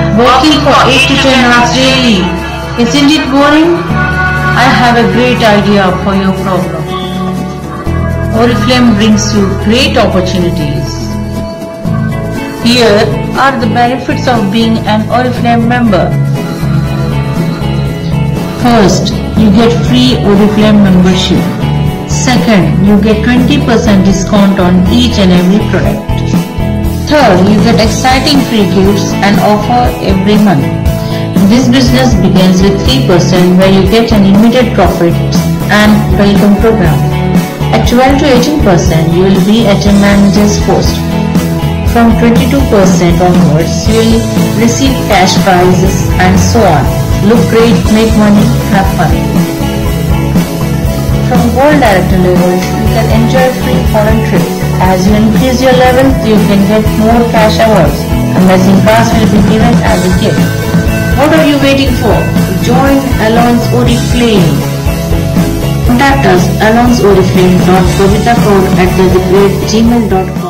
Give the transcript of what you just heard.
working for 8 to 10 hours daily. Isn't it boring? I have a great idea for your problem. Oriflame brings you great opportunities. Here are the benefits of being an Oriflame member. First, you get free Oriflame membership. Second, you get 20% discount on each and every product. Third, you get exciting free gifts and offer every month. This business begins with 3% where you get an immediate profit and welcome program. At 12 to 18%, you will be at a manager's post. From 22% onwards, you will receive cash prizes and so on. Look great, make money, have fun. From gold director levels, you can enjoy free foreign trips. As you increase your levels, you can get more cash awards. Amazing cars will be given as a gift. What are you waiting for? Join Alon's Oriflame. Contact us alonsoriflame.kavitacode@gmail.com.